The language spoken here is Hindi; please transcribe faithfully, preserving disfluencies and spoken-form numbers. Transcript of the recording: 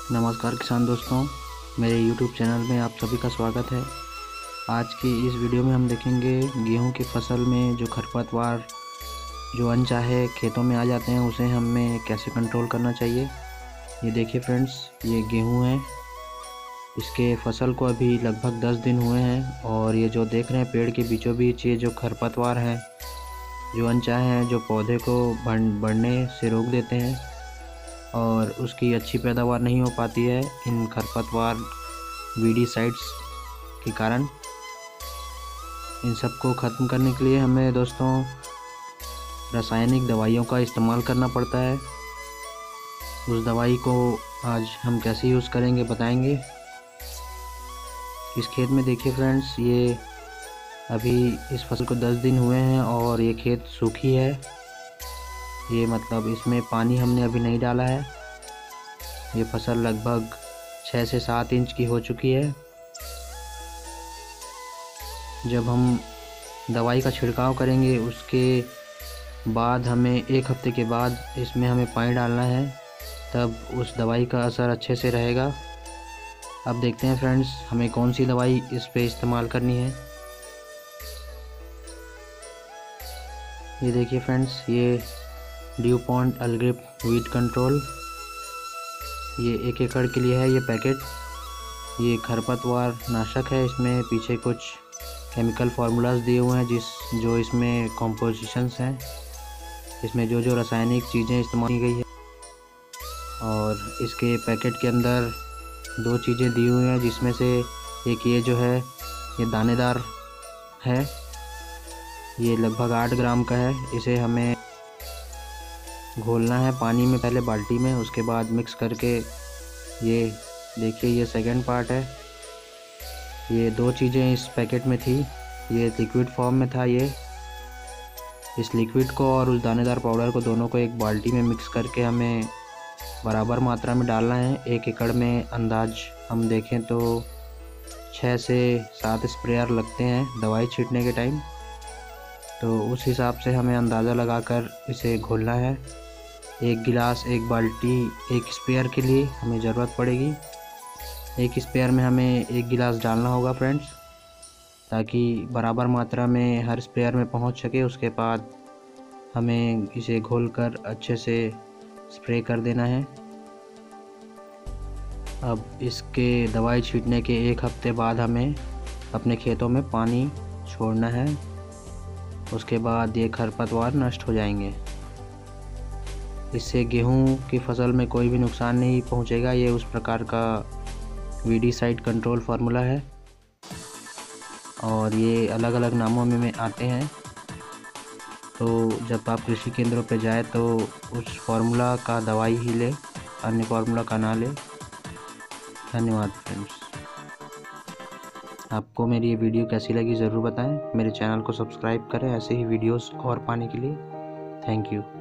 नमस्कार किसान दोस्तों, मेरे यूट्यूब चैनल में आप सभी का स्वागत है। आज की इस वीडियो में हम देखेंगे गेहूं की फसल में जो खरपतवार जो अनचाहे खेतों में आ जाते हैं उसे हमें कैसे कंट्रोल करना चाहिए। ये देखिए फ्रेंड्स, ये गेहूं है। इसके फसल को अभी लगभग दस दिन हुए हैं और ये जो देख रहे हैं पेड़ के बीचों बीच ये जो खरपतवार हैं जो अनचाहे हैं, जो पौधे को बढ़ने से रोक देते हैं और उसकी अच्छी पैदावार नहीं हो पाती है इन खरपतवार वीडीसाइड्स के कारण। इन सब को ख़त्म करने के लिए हमें दोस्तों रासायनिक दवाइयों का इस्तेमाल करना पड़ता है। उस दवाई को आज हम कैसे यूज़ करेंगे बताएंगे। इस खेत में देखिए फ्रेंड्स, ये अभी इस फसल को दस दिन हुए हैं और ये खेत सूखी है। ये मतलब इसमें पानी हमने अभी नहीं डाला है। ये फसल लगभग छः से सात इंच की हो चुकी है। जब हम दवाई का छिड़काव करेंगे उसके बाद हमें एक हफ्ते के बाद इसमें हमें पानी डालना है, तब उस दवाई का असर अच्छे से रहेगा। अब देखते हैं फ्रेंड्स हमें कौन सी दवाई इस पे इस्तेमाल करनी है। ये देखिए फ्रेंड्स, ये ड्यूपॉन्ट अलग्रिप वीट कंट्रोल, ये एक एकड़ के लिए है ये पैकेट। ये खरपतवार नाशक है। इसमें पीछे कुछ केमिकल फार्मूलाज दिए हुए हैं जिस जो इसमें कॉम्पोजिशंस हैं, इसमें जो जो रासायनिक चीज़ें इस्तेमाल की गई है। और इसके पैकेट के अंदर दो चीज़ें दी हुई हैं जिसमें से एक ये जो है ये दानेदार है, ये लगभग आठ ग्राम का है। इसे हमें घोलना है पानी में, पहले बाल्टी में, उसके बाद मिक्स करके। ये देखिए ये सेकंड पार्ट है। ये दो चीज़ें इस पैकेट में थी, ये लिक्विड फॉर्म में था। ये इस लिक्विड को और उस दानेदार पाउडर को दोनों को एक बाल्टी में मिक्स करके हमें बराबर मात्रा में डालना है। एक एकड़ में अंदाज हम देखें तो छः से सात स्प्रेयर लगते हैं दवाई छींटने के टाइम, तो उस हिसाब से हमें अंदाज़ा लगाकर इसे घोलना है। एक गिलास एक बाल्टी एक स्पेयर के लिए हमें ज़रूरत पड़ेगी। एक स्पेयर में हमें एक गिलास डालना होगा फ्रेंड्स, ताकि बराबर मात्रा में हर स्पेयर में पहुंच सके। उसके बाद हमें इसे घोलकर अच्छे से स्प्रे कर देना है। अब इसके दवाई छींटने के एक हफ्ते बाद हमें अपने खेतों में पानी छोड़ना है। उसके बाद ये खरपतवार नष्ट हो जाएंगे। इससे गेहूं की फसल में कोई भी नुकसान नहीं पहुंचेगा। ये उस प्रकार का वीडीसाइड कंट्रोल फार्मूला है और ये अलग अलग नामों में, में आते हैं। तो जब आप कृषि केंद्रों पर जाए तो उस फार्मूला का दवाई ही ले, अन्य फार्मूला का ना ले। धन्यवाद फ्रेंड्स। आपको मेरी ये वीडियो कैसी लगी ज़रूर बताएं। मेरे चैनल को सब्सक्राइब करें ऐसे ही वीडियोस और पाने के लिए। Thank you.